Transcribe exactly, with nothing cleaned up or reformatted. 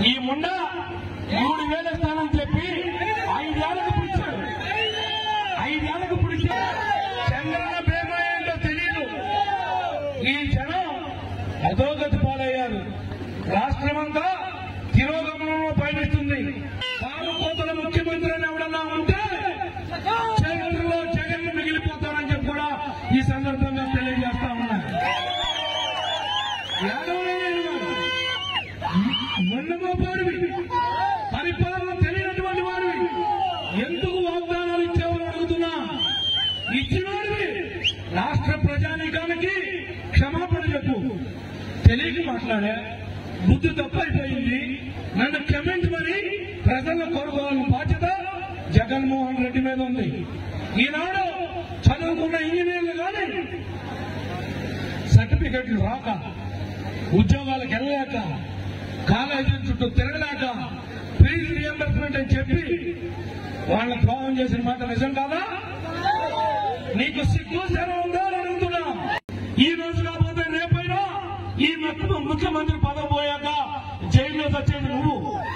ఈ ముండ మూడు వేల స్థానం చెప్పి ఐదేళ్లకు పుడిచాడు. ఐదేళ్లకు పుడిచాడు. చంద్రన్న ప్రేమ ఏంటో తెలియదు. ఈ జనం అధోగతి పాలయ్యారు. రాష్ట్రమంతా తిరోగమనంలో పయనిస్తుంది. సానుకోతల ముఖ్యమంత్రి అని ఎవడన్నా ఉంటే చరిత్రలో జగన్ మిగిలిపోతారని చెప్పి కూడా ఈ సందర్భంగా తెలియజేస్తా ఉన్నా. మొన్నమోపాడివి, పరిపాలన తెలియనటువంటి వాడివి, ఎందుకు వాగ్దానాలు ఇచ్చావని అడుగుతున్నా. ఇచ్చినవాడివి రాష్ట్ర ప్రజానీకానికి క్షమాపణ చెప్పు. తెలియక మాట్లాడా, బుద్ధి తప్పైపోయింది, నన్ను క్షమించమని ప్రజలను కోరుకోవాలని బాధ్యత జగన్మోహన్ రెడ్డి మీద ఉంది. ఈనాడు చదువుకున్న ఇంజనీర్లు కానీ సర్టిఫికెట్లు రాక, ఉద్యోగాలకు వెళ్ళలేక, కాలేజీల చుట్టూ తిరగలేక, ఫీజు రియంబర్స్మెంట్ అని చెప్పి వాళ్ళని ద్రోహం చేసిన మాట నిజం కాదా? నీకు సిగ్గు శరం ఉందా అని అడుగుతున్నా. ఈ రోజు కాకపోతే రేపైనా ఈ ముఖ్యమంత్రి పదవి పోయాక జైల్లో వచ్చేది నువ్వు.